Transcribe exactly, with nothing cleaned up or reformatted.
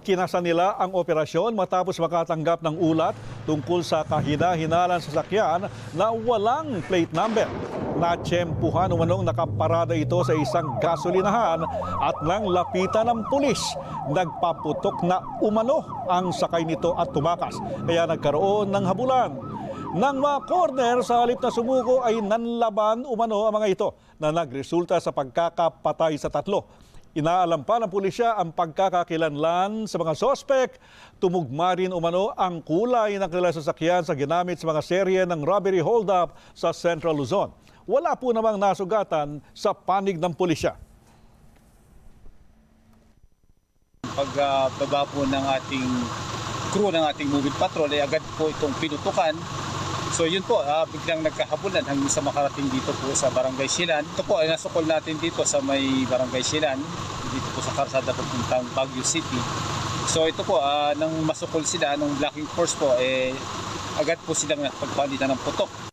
Kinasa nila ang operasyon matapos makatanggap ng ulat tungkol sa kahina-hinalan sa sasakyan na walang plate number. Natsyempuhan umanong nakaparada ito sa isang gasolinahan at nang lapitan ng pulis, nagpaputok na umano ang sakay nito at tumakas. Kaya nagkaroon ng habulan. Nang ma-corner sa halip na sumuko ay nanlaban umano ang mga ito na nagresulta sa pagkakapatay sa tatlo. Inaalam pa ng pulisya ang pagkakakilanlan sa mga sospek. Tumugma rin umano ang kulay ng kanilang sasakyan sa ginamit sa mga serye ng robbery hold-up sa Central Luzon. Wala po namang nasugatan sa panig ng pulisya. Pagbaba uh, po ng ating crew ng ating moving patrol ay agad po itong pinutukan. So yun po, uh, biglang nagkahabulan hanggang sa makarating dito po sa Barangay Silan. Ito po ay nasukol natin dito sa may Barangay Silan, dito po sa karsada papuntang Baguio City. So ito po, uh, nang masukol sila, nung blocking force po, eh, agad po silang pagpalitan ng putok.